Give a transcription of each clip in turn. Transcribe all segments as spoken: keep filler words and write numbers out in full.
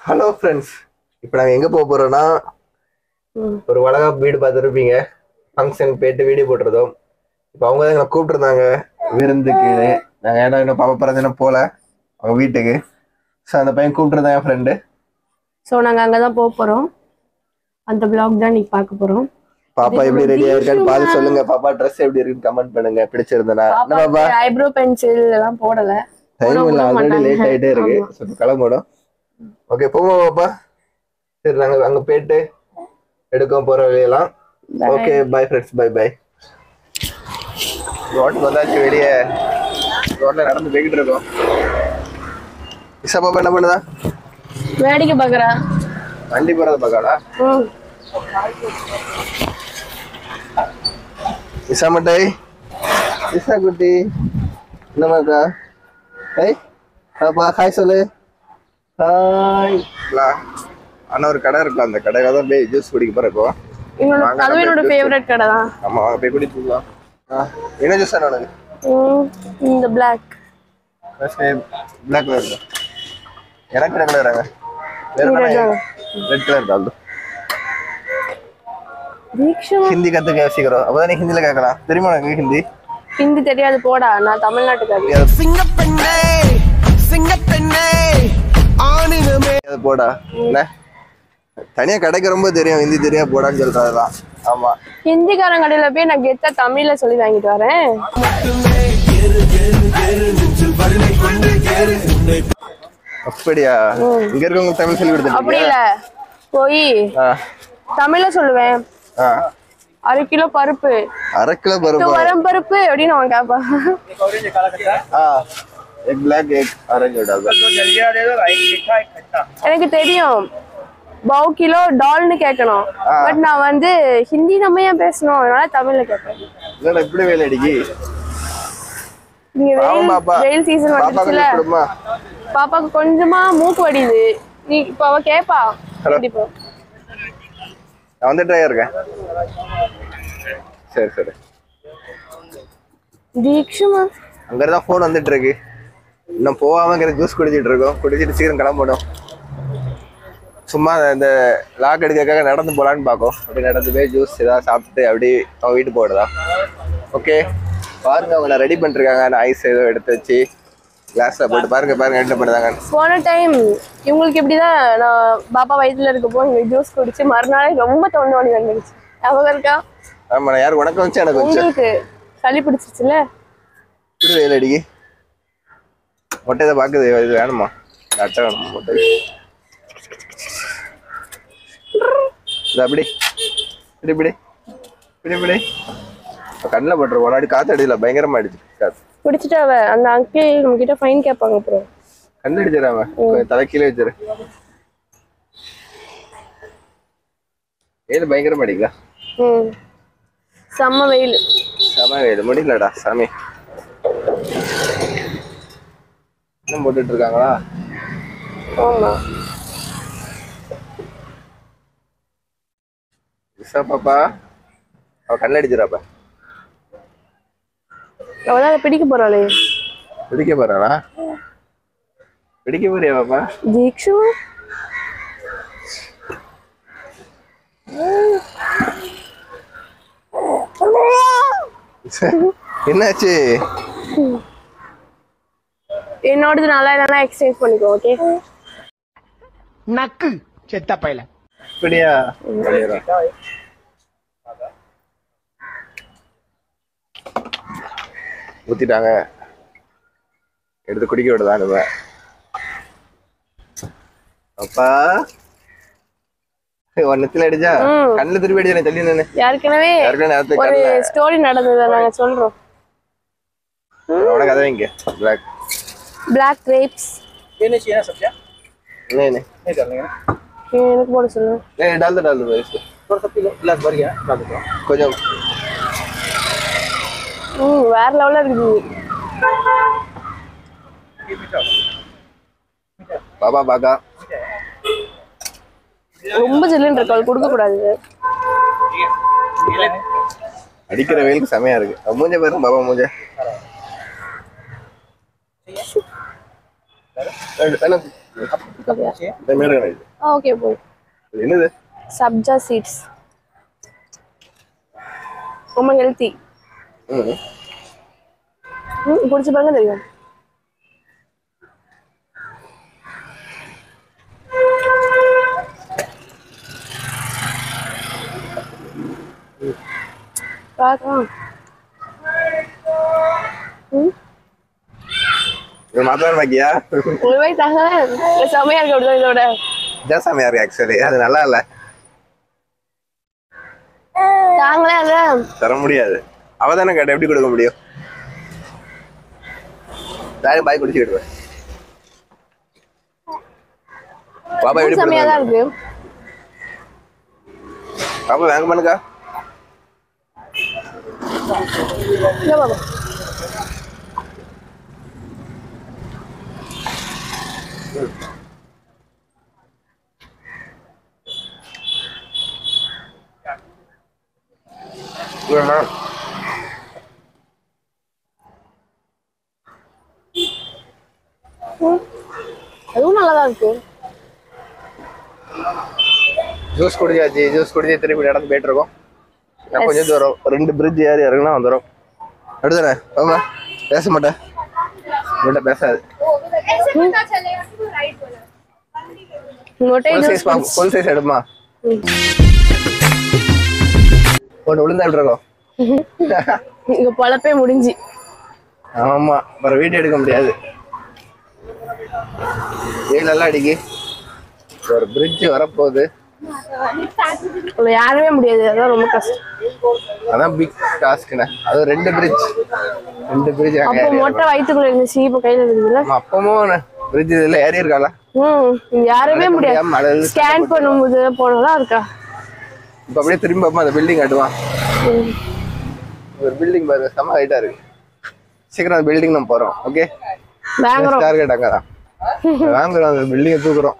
Hello friends, இப்போ நாங்கள் எங்கே போக போகிறோன்னா ஒரு வளகா வீடு பார்த்துருப்பீங்க. ஃபங்க்ஷனுக்கு போயிட்டு வீடியோ போட்டுருந்தோம். இப்போ அவங்க தான் எங்களை கூப்பிட்டுருந்தாங்க விருந்துக்கு. நாங்கள் ஏன்னா இன்னும் பாப்பா பிறந்த போகல அவங்க வீட்டுக்கு. ஸோ அந்த பையன் கூப்பிட்டுருந்தாங்க என் ஃப்ரெண்டு. ஸோ நாங்கள் அங்கே தான் போக போகிறோம். அந்த பிளாக் தான் நீங்கள் பார்க்க போகிறோம். பாப்பா எப்படி ரெடியா இருக்கான்னு பார்த்து சொல்லுங்க. பாப்பா ட்ரெஸ் எப்படி இருக்குன்னு கமெண்ட் பண்ணுங்க. பிடிச்சிருந்தனா பாப்பா ஐப்ரோ பென்சில் எல்லாம் போடல. டைம் இல்ல, ஆல்ரெடி லேட் ஆயிட்டே இருக்கு. சோ கிளம்பணும். ஓகே போவோம் பாப்பா. சரி நாங்க அங்க போயிட்டு எடுக்க போற வழியெல்லாம். Okay bye friends, bye bye. ரோட்டுக்கு வந்தாச்சு. வெளியே ரோட்ல நடந்து போய்கிட்டு இருக்கோம். இசா பாப்பா என்ன பண்ணுதா? வேடிக்கை பாக்குறா. வண்டி போறத பாக்காடா. இசா மட்டை, இசா குட்டி என்னமாக்கா? ஏய் பாப்பா ஹாய் சொல்லு. ஹாய். அண்ணா ஒரு கடை இருக்கு, அந்த கடையில தான் போய் ஜூஸ் குடிக்க போறேன். இப்போ என்னோட ஃபேவரட் கடை தான். ஆமா வாங்க போய் குடிக்கலாம். என்ன ஜூஸ் அண்ணா உனக்கு? இந்த பிளாக் பிளாக் கலர் தான். எனக்கு என்ன கலர்? ரெட் கலர் தான். ஹிந்தி கத்துக்க யோசிக்கிறோம். அப்பதான் நீ ஹிந்தில கேட்கலாம். தெரியுமா எனக்கு ஹிந்தி? ஹிந்தி தெரியாது போடா, நான் தமிழ்நாட்டுக்காரி. போடா என்ன தனியா கடைக்கு ரொம்ப தெரியும், ஹிந்தி தெரியும் போடான்னு சொல்றதுதான். ஆமா ஹிந்திக்காரன் கடையில போய் நான் கெத்தா தமிழ்ல சொல்லி வாங்கிட்டு வரேன். அப்படியா? இங்க இருக்கவங்க தமிழ் சொல்லி கொடுத்து? அப்படி இல்ல, போய் தமிழ்ல சொல்லுவேன். அரை கிலோ பருப்பு, அரை கிலோ பருப்பு, வரம் பருப்பு அப்படின்னு அவன் கேட்பான். எனக்கு தெரியும் பவு கிலோ டால்னு கேட்கணும். பட் நான் வந்து ஹிந்தி நம்ம ஏன் பேசணும், அதனால தமிழ்ல கேட்பேன். இப்படி வேலை அடிக்கி. நீங்க வெயில் சீசன் வந்துச்சுல, பாப்பாக்கு கொஞ்சமா மூக்கு வடியுது. நீ இப்ப அவ கேப்பா கண்டிப்பா. நான் வந்துட்டே இருக்கேன். சரி சரி. தீக்ஷமா அங்கதான் போன் வந்துட்டு இருக்கு. இன்னும் போகாம ஜூஸ் குடிச்சிட்டு இருக்கோம். குடிச்சிட்டு சீக்கிரம் கிளம்பணும். சும்மா இந்த லாக் எடுக்கிறதுக்காக நடந்து போலான்னு பார்க்கும். அப்படி நடந்து போய் ஜூஸ் ஏதாவது சாப்பிட்டு அப்படி அவங்க வீட்டு போடுதா. ஓகே பாருங்க, அவங்க ரெடி பண்ணிருக்காங்க. நான் ஐஸ் ஏதோ எடுத்து வச்சு கிளாஸ்ல போட்டு பாருங்க பாருங்க என்ன பண்ணுறாங்க. போன டைம் இவங்களுக்கு இப்படிதான், நான் பாப்பா வயிற்றுல இருக்கப்போ இங்க ஜூஸ் குடிச்சு மறுநாள் ரொம்ப தொண்டை வலி வந்துடுச்சு. அவங்க இருக்கா? ஆமா நான் யாரும் உனக்கு வச்சு எனக்கு உங்களுக்கு சளி பிடிச்சிருச்சுல. இப்படி வெயில் அடிக்கி மொட்டை இதை பாக்குது. இது வேணுமா? அட்டை வேணுமா மொட்டை? அப்படி இப்படி இப்படி இப்படி இப்படி கண்ணில் போட்டுரு. ஒரு நாடி காத்து அடிக்கல, பயங்கரமா அடிச்சு காத்து பிடிச்சிட்டாவ. அந்த அங்கிள் நம்ம கிட்ட ஃபைன் கேட்பாங்க. அப்புறம் கண்ணு அடிச்சிடாம தலை கீழே வச்சிரு. வெயில் பயங்கரமா அடிக்கல. ம் செம்ம வெயில், செம்ம வெயில். முடியலடா சாமி. என்ன போட்டுட்டு இருக்காங்களா? ஆமா இசா பாப்பா அவ கண்ணு அடிச்சிடாப்ப. அவதான் பிடிக்க போறாளே. பிடிக்க போறாளா? பிடிக்க போறியா பாப்பா? தீக்ஷு என்னாச்சு? என்னோடது நல்லா இல்லைன்னா எக்ஸ்சேஞ்ச் பண்ணிக்கோ. ஓகே நக்கு செத்த பையல. அப்படியா? ஊத்திட்டாங்க, எடுத்து குடிக்க விடுதாங்க. அப்பா ஒன்னத்துல அடிச்சா கண்ணுல திருப்பி அடிச்சா தள்ளி நின்னு. ஏற்கனவே ஒரு ஸ்டோரி நடந்தது, நாங்க சொல்றோம். உனக்கு அதை வைங்க. பிளாக் பிளாக் கிரேப்ஸ் என்ன செய்ய சப்ஜா नहीं नहीं नहीं डालने का எனக்கு போட சொல்லு. नहीं डाल दो डाल दो इसको थोड़ा सा पीलो गिलास भर गया डाल दो கொஞ்சம். ம் வேற லெவல்ல இருக்குது. பாபா பாகா ரொம்ப ஜில்லுன்னு இருக்கு, அது கொடுக்க கூடாது. அடிக்கிற வெயிலுக்கு செமையா இருக்கு. மூஞ்ச பாருங்க பாபா மூஞ்ச. ஓகே போய் என்னது சப்ஜா சீட்ஸ் ரொம்ப ஹெல்த்தி. ம் குடிச்சு பாருங்க தெரியும். பாக்கலாம். ம் மாத்திரம் பாக்கியா ஒரு வாய் தாங்க செமையா இருக்கு. அப்படிதான் இதோட இதான் செமையா இருக்கு. ஆக்சுவலி அது நல்லா இல்ல, தாங்களே அத தர முடியாது. அவதானே கேட்ட எப்படி கொடுக்க முடியும்? தாய் பாய் குடிச்சுக்கிடுவேன். பாப்பா எப்படி செமையா தான் இருக்கு. பாப்பா வாங்க பண்ணுக்கா. இல்ல பாப்பா அதுவும் நல்லாதான் இருக்கு. ஜூஸ் குடிச்சாச்சு. ஜூஸ் குடிச்சு திருப்பி நடந்து போயிட்டு இருக்கோம். நான் கொஞ்சம் தூரம் ரெண்டு பிரிட்ஜ் ஏறி இறங்கினா வந்துடும். அடுத்தானே பாப்பா பேச மாட்டேன், உங்கள்கிட்ட பேசாது. ஃபுல் சைஸ் எடுமா ஒன்று விழுந்தா எப்படி இருக்கும்? இங்க பொழப்பே முடிஞ்சு. ஆமா, அப்புறம் வீடியோ எடுக்க முடியாது. ஏழு நல்லா அடிக்கி ஒரு பிரிட்ஜ் வரப்போகுது. யாருமே முடியாது, அதான் ரொம்ப கஷ்டம். அதான் பிக் டாஸ்க்ண்ணே. அது ரெண்டு பிரிட்ஜ் ரெண்டு பிரிட்ஜ் அப்போ மொட்டை வயிற்றுக்குள்ள இருந்துச்சு, இப்போ கையில இருக்குதுல்ல. அப்பவும் பிரிட்ஜ் இதுல ஏறி இருக்காளா? ம் யாருமே முடியாது. ஸ்கேன் பண்ணும்போது போனதான் இருக்கா. இப்ப அப்படியே திரும்பி பார்ப்போம். அந்த பில்டிங் கட்டுவான். ஒரு பில்டிங் பாரு, செம்ம ஹைட்டா இருக்கு. சீக்கிரம் அந்த பில்டிங் நம்ம போறோம். ஓகே, டார்கெட் அங்கதான் வாங்குறோம். அந்த பில்டிங்கை தூக்குறோம்.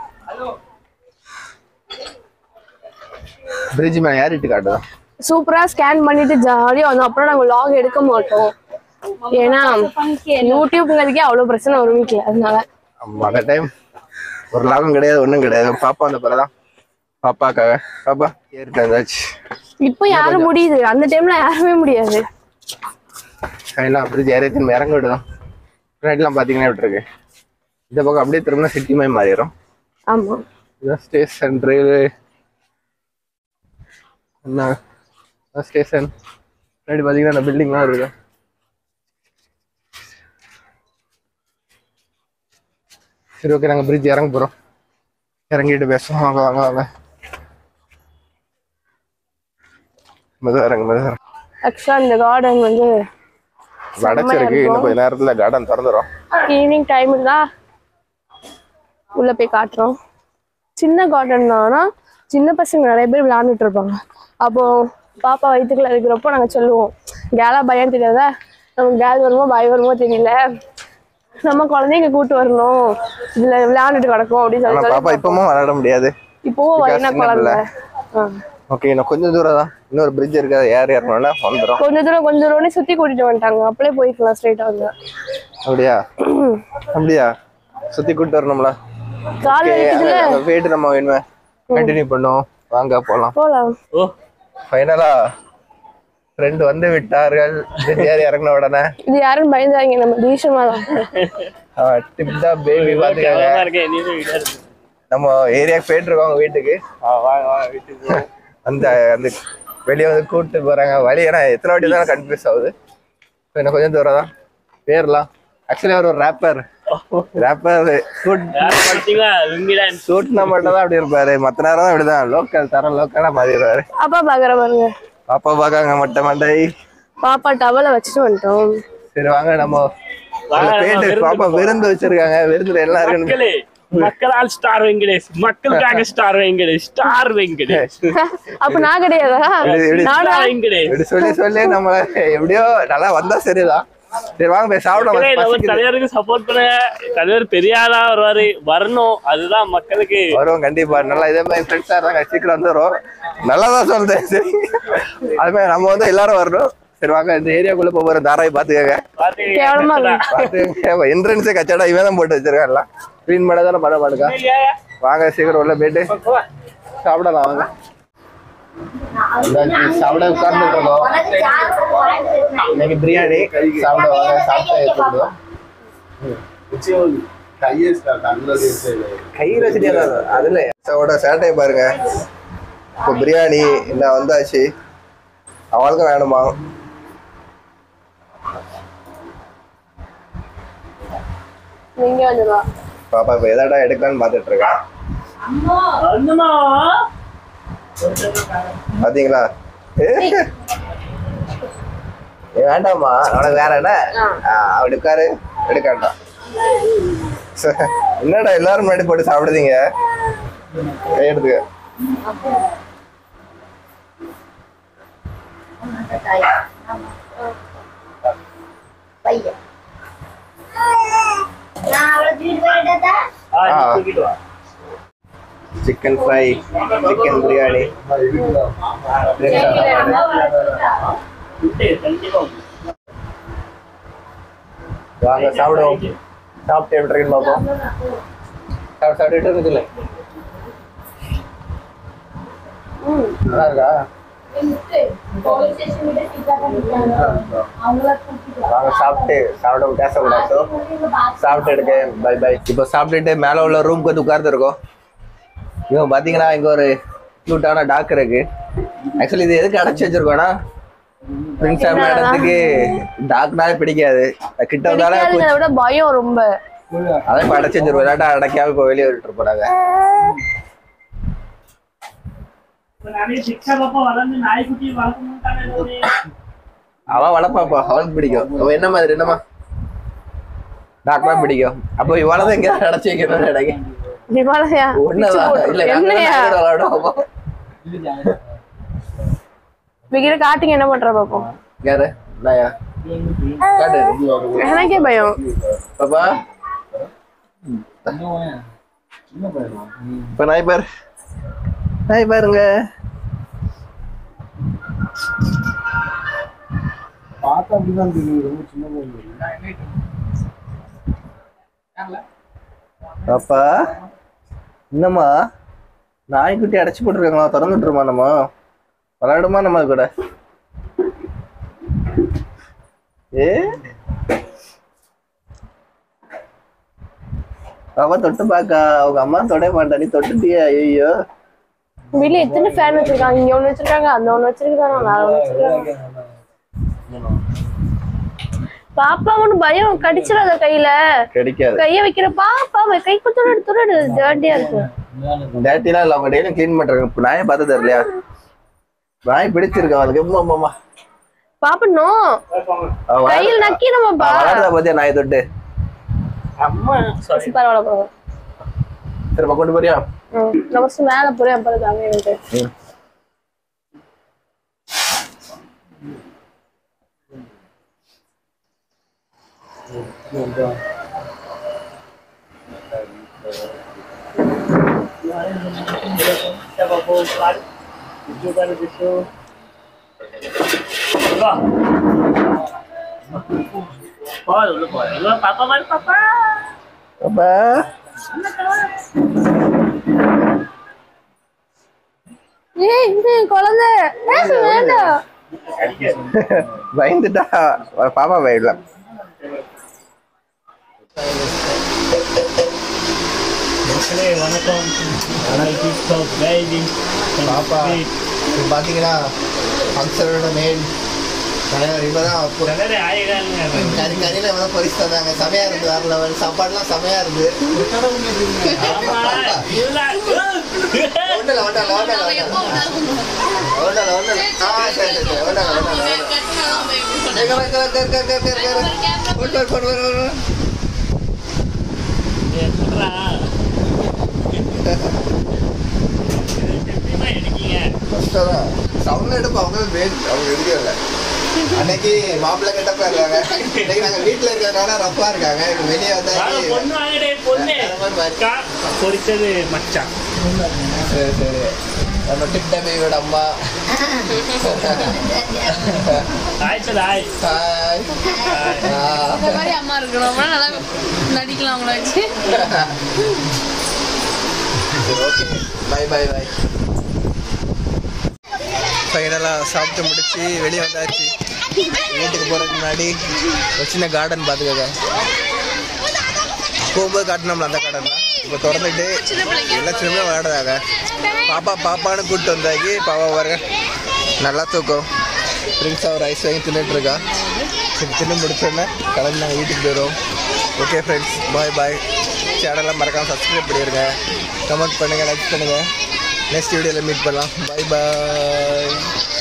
பிரிட்ஜ் மேல ஏறிட்டு காட்டுதான். சூப்பரா ஸ்கேன் பண்ணிட்டு ஜாலியா வந்தோம். அப்புறம் நாங்க லாக் எடுக்க மாட்டோம், ஏன்னா யூடியூப்ங்கிறதுக்கே அவ்வளவு பிரச்சனை வரும் வீட்டுல. அதனால மற்ற டைம் ஒரு லாபம் கிடையாது, ஒண்ணும் கிடையாது. பாப்பா அந்த பிறதான் பாப்பாக்காக பாப்பா ஏறிட்டு வந்தாச்சு. இப்போ யாரும் முடியுது, அந்த டைம்ல யாருமே முடியாது. எல்லாம் பிரிட்ஜ் ஏறி திரும்ப இறங்க விடுதான். எல்லாம் பாத்தீங்கன்னா எப்படி இருக்கு. இந்த பக்கம் அப்படியே திரும்ப சிட்டி மாதிரி மாறிடும். ஆமா, இதான் ஸ்டேஷன். ரயில்வே என்ன ஸ்டேஷன் முன்னாடி பாத்தீங்கன்னா அந்த பில்டிங்லாம் இருக்கு. சரி ஓகே, நாங்கள் பிரிட்ஜ் இறங்க போகிறோம். இறங்கிட்டு பேசுவோம். வாங்க வாங்க வாங்க மெதுவாக இறங்க மெதுவாக இறங்க. ஆக்சுவலா இந்த கார்டன் வந்து அடைச்சிருக்கு. இன்னும் கொஞ்ச நேரத்துல கார்டன் திறந்துடும். ஈவினிங் டைமுக்கு தான் உள்ள போய் காட்டுறோம். சின்ன கார்டன் தானா, சின்ன பசங்க நிறைய பேர் விளையாண்டுட்டு இருப்பாங்க. அப்போ பாப்பா வயிற்றுக்குள்ள இருக்கிறப்போ நாங்கள் சொல்லுவோம், கேலா பயம் தெரியாத, நமக்கு கேல் வருமோ பயம் வருமோ தெரியல, நம்ம குழந்தைங்க கூட்டு வரணும், இதுல விளையாண்டுட்டு கிடக்கும் அப்படின்னு சொல்லி. பாப்பா இப்பவும் விளையாட முடியாது, இப்போவும் வயனா குழந்தை. ஓகே, இன்னும் கொஞ்சம் தூரம் தான். இன்னொரு பிரிட்ஜ் இருக்கு, அதை ஏறி ஏறணும்னா வந்துடும். கொஞ்சம் தூரம் கொஞ்சம் தூரம் சுத்தி கூட்டிட்டு வந்துட்டாங்க. அப்படியே போயிருக்கலாம் ஸ்ட்ரைட்டா வந்து. அப்படியா அப்படியா சுத்தி கூட்டு வரணும்ல. கால் வலிக்குதுல, வெயிட் நம்ம வேணுமே கண்டினியூ பண்ணுவோம். வாங்க போலாம் போலாம். ஓ ஃபைனலா ஃப்ரெண்ட் வந்து விட்டார்கள். ஏறி இறங்கின உடனே இது யாரும் பயந்தாங்க, நம்ம தீஷமா தான். டிப் த பேபி பாத்துக்காங்க. நம்ம ஏரியாக்கு போயிட்டு இருக்கோம் அவங்க வீட்டுக்கு. அந்த அந்த வெளியே வந்து கூப்பிட்டு போறாங்க. வழி ஏன்னா எத்தனை வாட்டி தான் கன்ஃபியூஸ் ஆகுது. இன்னும் கொஞ்சம் தூரம் தான் பேர்லாம். ஆக்சுவலி அவர் ஒரு ரேப்பர் ரேப்பர் சூட்னா மட்டும் தான் அப்படி இருப்பாரு. மற்ற நேரம் தான் அப்படிதான் லோக்கல் தரம் லோக்கலா மாறிடுவாரு. அப்பா பாக்குற பாருங்க, பாப்பா பாக்காங்க மட்டை மண்டை. பாப்பா டவலை வச்சுட்டு வந்துட்டோம். சரி வாங்க நம்ம போயிட்டு. பாப்பா விருந்து வச்சிருக்காங்க. விருந்துல எல்லாம் இருக்கு. மக்களால் ஸ்டார் வெங்கடேஷ், மக்களுக்காக ஸ்டார் வெங்கடேஷ், ஸ்டார் வெங்கடேஷ். அப்ப நான் கிடையாதா? வெங்கடேஷ் சொல்லி சொல்லி நம்ம எப்படியோ நல்லா வந்தா சரிதான். சரி வாங்க போய் சாப்பிடலாம். தலைவருக்கு சப்போர்ட் பண்ணுங்க. தலைவர் பெரிய ஆளா வருவாரு, வரணும். அதுதான் மக்களுக்கு வருவோம் கண்டிப்பா. நல்லா இதே மாதிரி ஃப்ரெண்ட்ஸா இருந்தாங்க, சீக்கிரம் வந்துடும். நல்லாதான் சொல்றேன். சரி அது மாதிரி நம்ம வந்து எல்லாரும் வரணும். சரி வாங்க இந்த ஏரியாக்குள்ள போற தாராய் பாத்துக்கங்க. கேவலமா என்ட்ரன்ஸே கச்சாடா இவன் தான் போட்டு வச்சிருக்கான்ல. க்ளீன் பண்ண தானே பண்ண மாட்டேக்கா. வாங்க சீக்கிரம் உள்ள போயிட்டு சாப்பிடலாம் வாங்க. சாப்பிட உட்கார்ந்துட்டு இருக்கோம். இன்னைக்கு பிரியாணி சாப்பிட வாங்க. சாப்பிட்டா கையில் வச்சுட்டே அதுல சேட்டையை பாருங்க. இப்போ பிரியாணி என்ன வந்தாச்சு. அவளுக்கும் வேணுமா? பாப்பா இப்ப எதாடா எடுக்கலான்னு பாத்துட்டு இருக்கேன். பாத்தீங்களா? வேண்டாமா அவனுக்கு வேற என்ன அப்படி உட்காரு எடுக்க வேண்டாம். என்னடா எல்லாரும் முன்னாடி போட்டு சாப்பிடுதீங்க? கை எடுத்துக்க. சிக்கன் ஃப்ரை, சிக்கன் பிரியாணி, வாங்க சாப்பிடுவோம். சாப்பிட்டு எப்படி இருக்குன்னு பார்ப்போம். சாப்பிட்டு சாப்பிட்டுட்டு இருக்குதுல்ல நல்லா இருக்கா? வாங்க சாப்பிட்டு சாப்பிட பேசக்கூடாது. சாப்பிட்டு எடுக்க பை பை. இப்போ சாப்பிட்டுட்டு மேலே உள்ள ரூம்க்கு வந்து உட்கார்ந்து இருக்கோம். இவன் பார்த்தீங்கன்னா இங்கே ஒரு க்யூட்டான டாக் இருக்கு. ஆக்சுவலி இது எதுக்கு அடைச்சி வச்சிருக்கோன்னா பிரின்ஸ் மேடத்துக்கு டாக்னாலே பிடிக்காது. கிட்ட வந்தாலே பயம் ரொம்ப. அதான் இப்போ அடைச்சி வச்சிருக்கோம். இல்லாட்டா அடைக்காம இப்போ வெளியே விட்டுட்டு போறாங்க. அவன் வளர்ப்பாப்பா. அவளுக்கு பிடிக்கும். அவன் என்ன மாதிரி என்னமா டாக்லாம் பிடிக்கும். அப்போ இவ்வளவுதான் எங்கேயாவது அடைச்சி வைக்கணும்னு நினைக்கிறேன். காட்டுங்க என்ன பண்ற பாப்போம். யாரு எனக்கே பயம். பாப்பா இப்ப நாய் பாரு. நாய் பாருங்க. பாப்பா என்னம்மா நாய்க்குட்டி அடைச்சி போட்டுருக்காங்களா? திறந்து விட்டுருமா? நம்ம விளையாடுமா நம்ம கூட? ஏ அவ தொட்டு பாக்கா. அவங்க அம்மா தொட மாட்டா. நீ தொட்டுட்டியா? ஐயோ வீட்டுல எத்தனை ஃபேன் வச்சிருக்காங்க. இங்க ஒண்ணு வச்சிருக்காங்க, அந்த ஒண்ணு வச்சிருக்காங்க, வேற ஒண்ணு வச்சிருக்காங்க. பாப்பா ஒண்ணு பயம். கடிச்சிடாத கையில. கடிக்காது. கைய வைக்கிற பாப்பா கை குத்துறது துறது டர்ட்டியா இருக்கு. டர்ட்டிலாம் இல்ல. அவங்க டெய்லியும் கிளீன் பண்றாங்க. நாயை பார்த்தது இல்லையா? நாய் பிடிச்சிருக்கா அவளுக்கு. அம்மா பாப்பா நோ கையில் நக்கிடுமாப்பா. விளையாடுறத பத்தியா நாயை தொட்டு? அம்மா சரி பரவாயில்ல பரவாயில்ல. சரி கொண்டு போறியா? நம்ம மேல போறேன். அப்புறம் தாங்க எனக்கு பாப்பா மாதிரி பாப்பா. பாப்பா குழந்தை வேண்டாம். பயந்துட்டா பாப்பா பயப்படலாம். வணக்கம். பாப்பா பாத்தீங்கன்னா ஃபங்க்ஷனோட மெயின் தலைவர் இப்பதான் கறி கறியில வந்து பரிசு தந்தாங்க. செமையா இருந்து வேற லெவல். சாப்பாடுலாம் செமையா இருந்து. ஒன்றல ஒன்றல ஒன்றல ஒன்றல ஒன்றல ஆ சரி சரி ஒன்றல ஒன்றல கர் கர் கர் கர் கர் கர் ஒன்றல ஒன்றல என்னடா சவுண்ட் எடுப்பா. அவங்க அவங்க எதுவும் இல்லை. அன்னைக்கு மாப்பிள்ளை கெட்டப்பா இருக்காங்க. இன்னைக்கு நாங்க வீட்டுல இருக்கிறதுனால ரப்பா இருக்காங்க. வெளியே வந்தா பொண்ணு பொறிச்சது மச்சான். சரி சரி நம்ம டிப்ட பேபியோட அம்மா. Hi sir hi. ஹாய். இந்த மாதிரி அம்மா இருக்கணும், நல்லா நடிக்கலாம் அவங்கள வச்சு. Okay bye bye bye. ஃபைனலாக சாப்பிட்டு முடிச்சு வெளியே வந்தாச்சு. வீட்டுக்கு போகிறதுக்கு முன்னாடி ஒரு சின்ன கார்டன் பார்த்துக்கோங்க. போகும்போது காட்டினோம்ல அந்த கார்டன் தான் இப்போ திறந்துட்டு எல்லா சின்னமே விளையாடுறாங்க. பாப்பா பாப்பான்னு கூப்பிட்டு வந்தாக்கி பாப்பா பாருங்க நல்லா தூக்கம். ஃப்ரெண்ட்ஸாக ஒரு ஐஸ் வாங்கி தின்னுட்டு இருக்கா. சரி தின்னு முடிச்சோன்னே கிளம்பி நாங்கள் வீட்டுக்கு போயிடுவோம். Okay friends bye bye. சேனல்லாம் மறக்காமல் சப்ஸ்கிரைப் பண்ணிடுங்க, கமெண்ட் பண்ணுங்கள், லைக் பண்ணுங்கள். நெக்ஸ்ட் வீடியோவில் மீட் பண்ணலாம். பாய் பாய்.